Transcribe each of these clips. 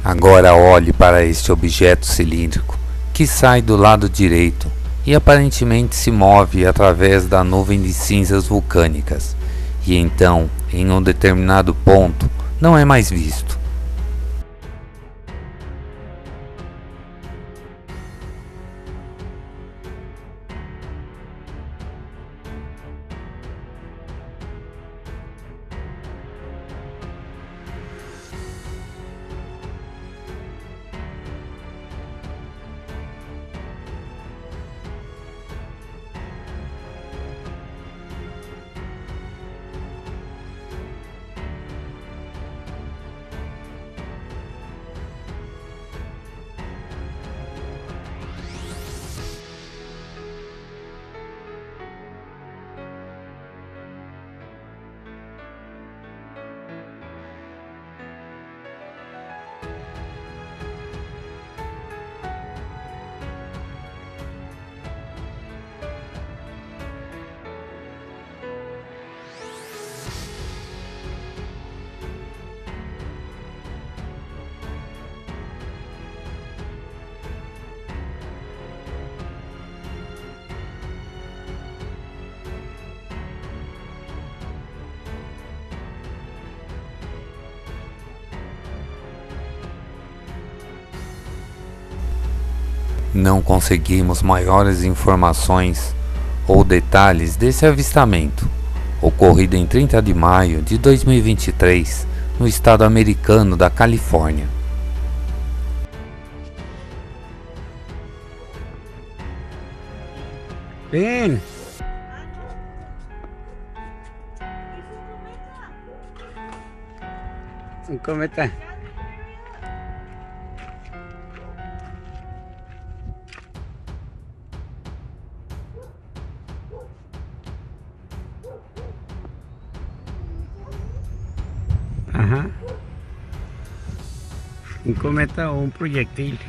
Agora olhe para este objeto cilíndrico que sai do lado direito e aparentemente se move através da nuvem de cinzas vulcânicas, e então, em um determinado ponto, não é mais visto. Não conseguimos maiores informações ou detalhes desse avistamento, ocorrido em 30 de maio de 2023, no estado americano da Califórnia. Ven. Un cometa. Ajá. Un cometa o un proyectil.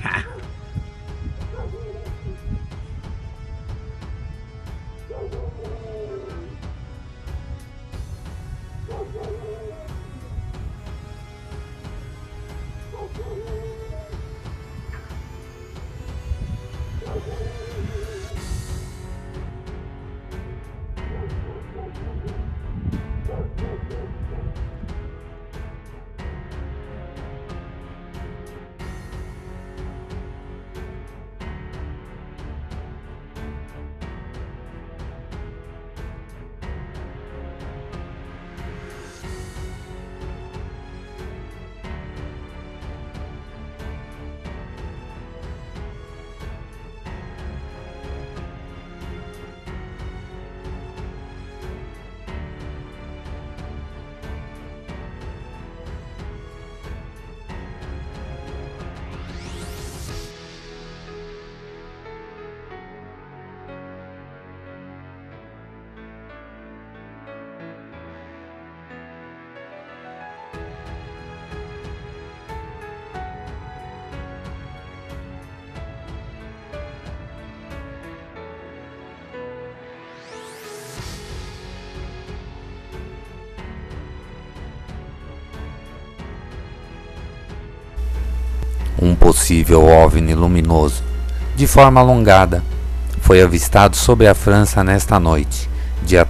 Um possível OVNI luminoso, de forma alongada, foi avistado sobre a França nesta noite, dia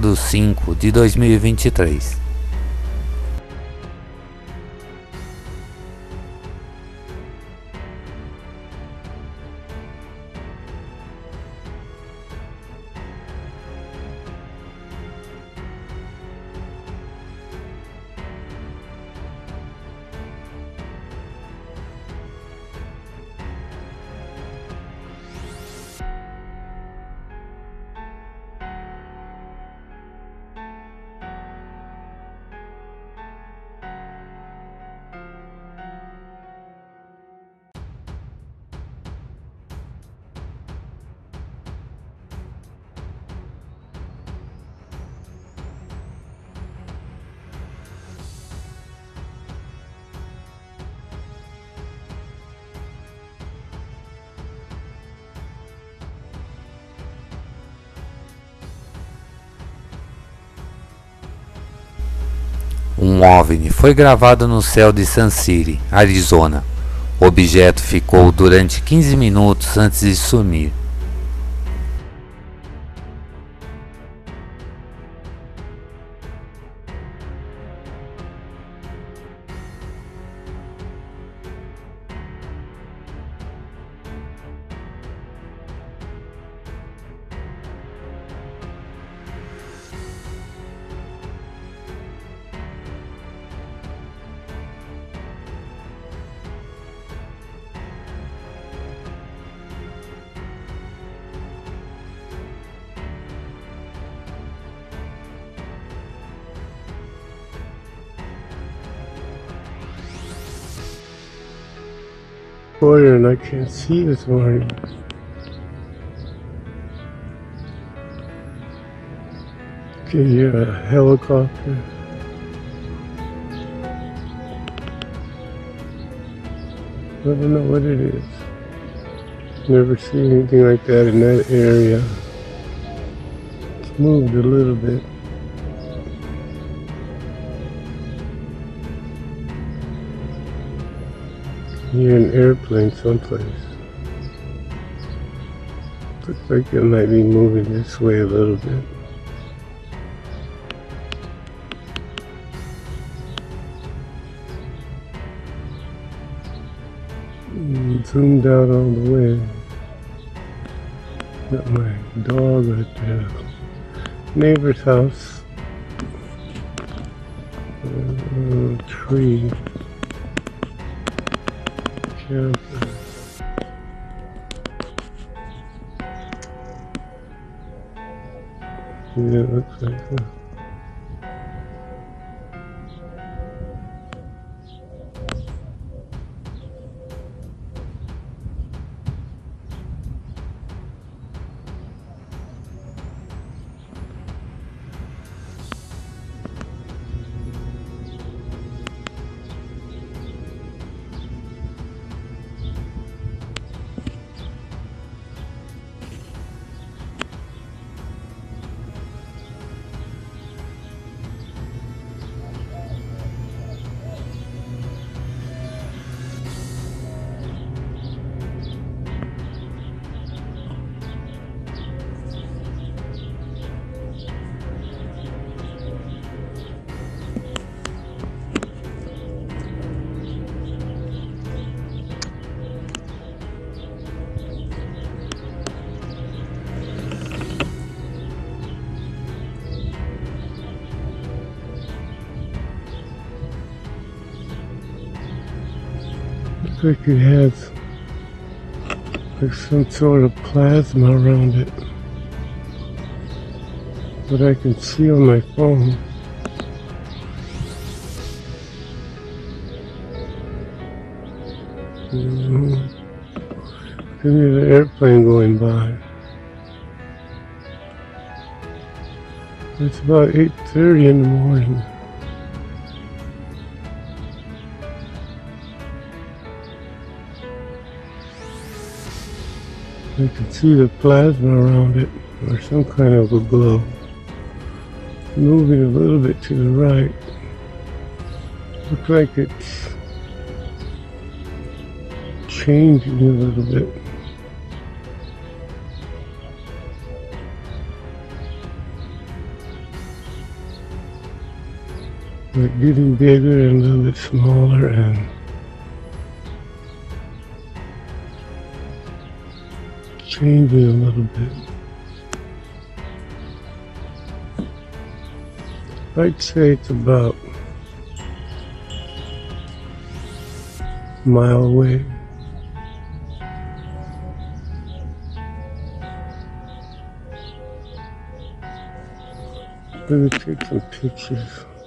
30/5 de 2023. Um OVNI foi gravado no céu de Sun City, Arizona, O objeto ficou durante 15 minutos antes de sumir. And I can't see this morning. Okay, yeah, a helicopter. I don't know what it is. Never seen anything like that in that area. It's moved a little bit. Near an airplane someplace. Looks like it might be moving this way a little bit. Zoomed out all the way. Got my dog right there. Neighbor's house. Tree. Camper. Yeah, it looks like that. Looks like it has like some sort of plasma around it. What I can see on my phone. There's an airplane going by. It's about 8:30 in the morning. I can see the plasma around it, or some kind of a glow. Moving a little bit to the right. Looks like it's changing a little bit. Like getting bigger and a little bit smaller and changing a little bit. I'd say it's about a mile away. Let me take some pictures.